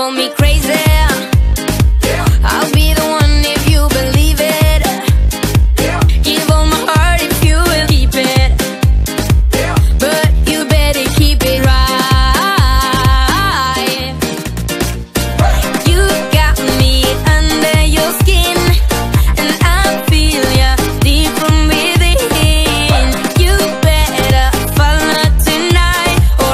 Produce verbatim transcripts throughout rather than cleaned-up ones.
call me crazy. I'll be the one if you believe it. Give all my heart if you will keep it. But you better keep it right. You got me under your skin, and I feel ya deep from within. You better follow tonight,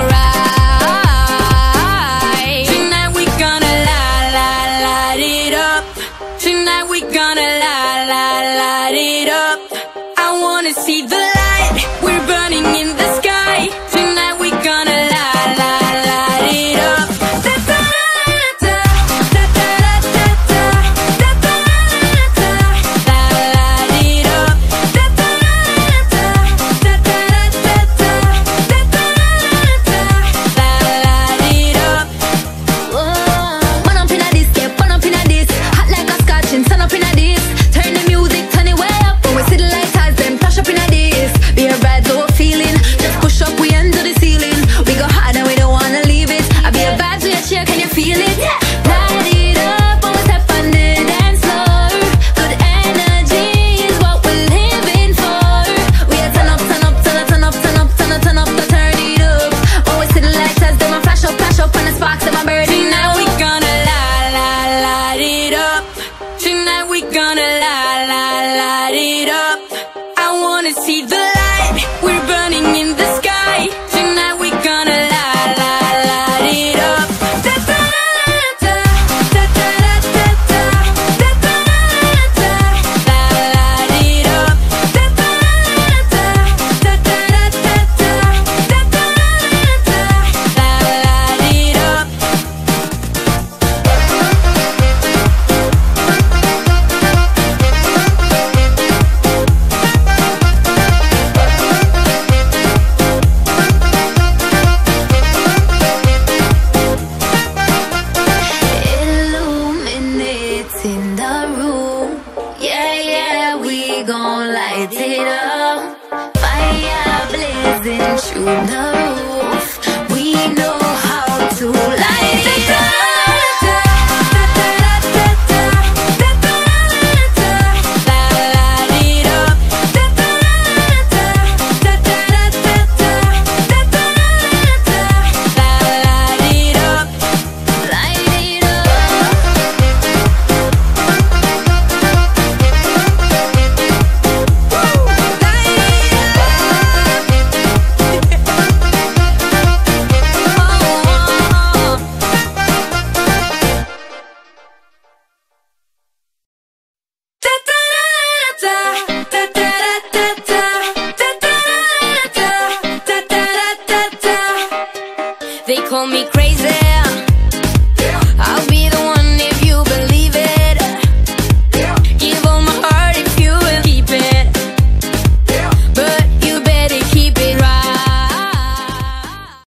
alright. Tonight we gonna light, light, light it up. Tonight we gonna light, light, light it up. I wanna see the light, we're burning in the sky. Tonight we gonna light, light, light it up. Can you feel it? Light it up when we step on the dance floor. Good energy is what we're living for. We are turn up, turn up, turn up, turn up, turn up, turn up, turn up, turn it up. When we see the lights as them a flash up, flash up, and the sparks them a burn. Tonight we gonna light, light, light it up. Tonight we gonna light, light, light it up. I wanna see the light, we're burning in the sky. Tonight we gonna light, light, light it up. In the room, yeah, yeah, we gon' light it up. Fire blazing through the roof. We know how to light it up. They call me crazy.